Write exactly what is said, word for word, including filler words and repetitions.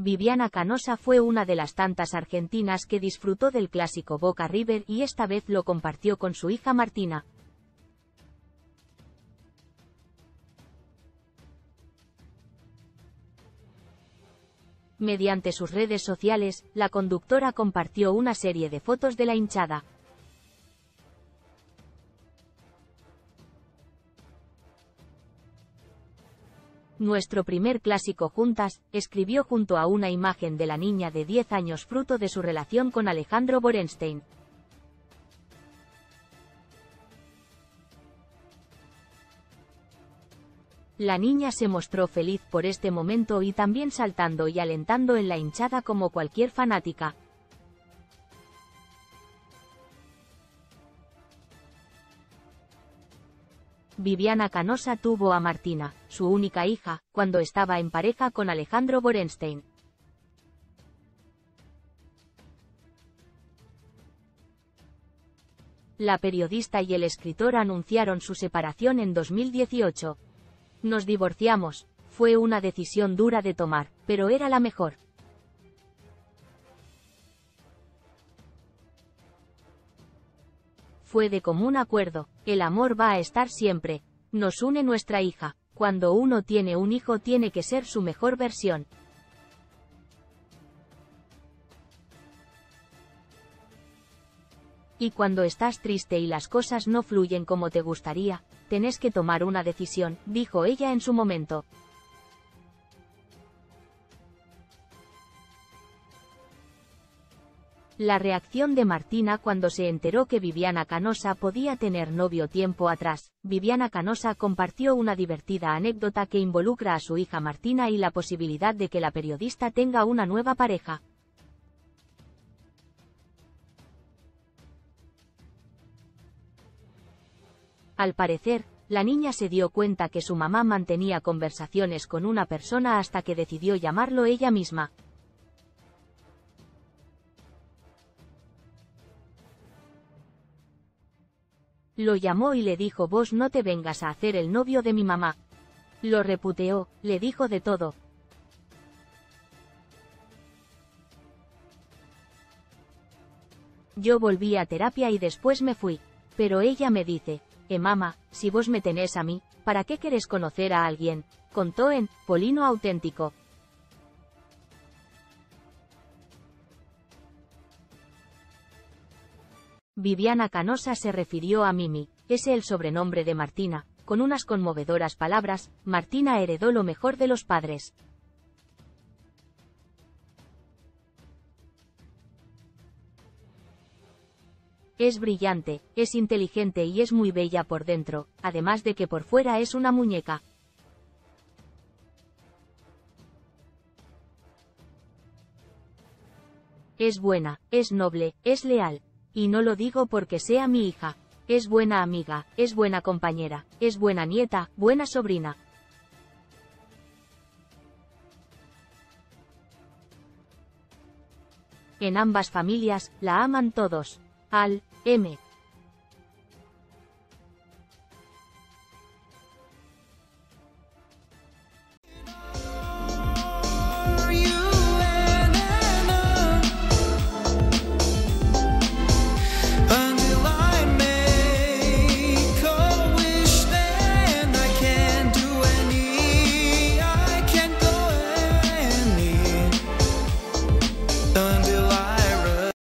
Viviana Canosa fue una de las tantas argentinas que disfrutó del clásico Boca River y esta vez lo compartió con su hija Martina. Mediante sus redes sociales, la conductora compartió una serie de fotos de la hinchada. Nuestro primer clásico juntas, escribió junto a una imagen de la niña de diez años fruto de su relación con Alejandro Borenstein. La niña se mostró feliz por este momento y también saltando y alentando en la hinchada como cualquier fanática. Viviana Canosa tuvo a Martina, su única hija, cuando estaba en pareja con Alejandro Borenstein. La periodista y el escritor anunciaron su separación en dos mil dieciocho. Nos divorciamos, fue una decisión dura de tomar, pero era la mejor. Fue de común acuerdo, el amor va a estar siempre. Nos une nuestra hija. Cuando uno tiene un hijo tiene que ser su mejor versión. Y cuando estás triste y las cosas no fluyen como te gustaría, tenés que tomar una decisión, dijo ella en su momento. La reacción de Martina cuando se enteró que Viviana Canosa podía tener novio tiempo atrás. Viviana Canosa compartió una divertida anécdota que involucra a su hija Martina y la posibilidad de que la periodista tenga una nueva pareja. Al parecer, la niña se dio cuenta que su mamá mantenía conversaciones con una persona hasta que decidió llamarlo ella misma. Lo llamó y le dijo: vos no te vengas a hacer el novio de mi mamá. Lo reputeó, le dijo de todo. Yo volví a terapia y después me fui. Pero ella me dice: eh mamá, si vos me tenés a mí, ¿para qué querés conocer a alguien? Contó en Polino Auténtico. Viviana Canosa se refirió a Mimi, ese el sobrenombre de Martina, con unas conmovedoras palabras: Martina heredó lo mejor de los padres. Es brillante, es inteligente y es muy bella por dentro, además de que por fuera es una muñeca. Es buena, es noble, es leal. Y no lo digo porque sea mi hija. Es buena amiga, es buena compañera, es buena nieta, buena sobrina. En ambas familias, la aman todos. Al M.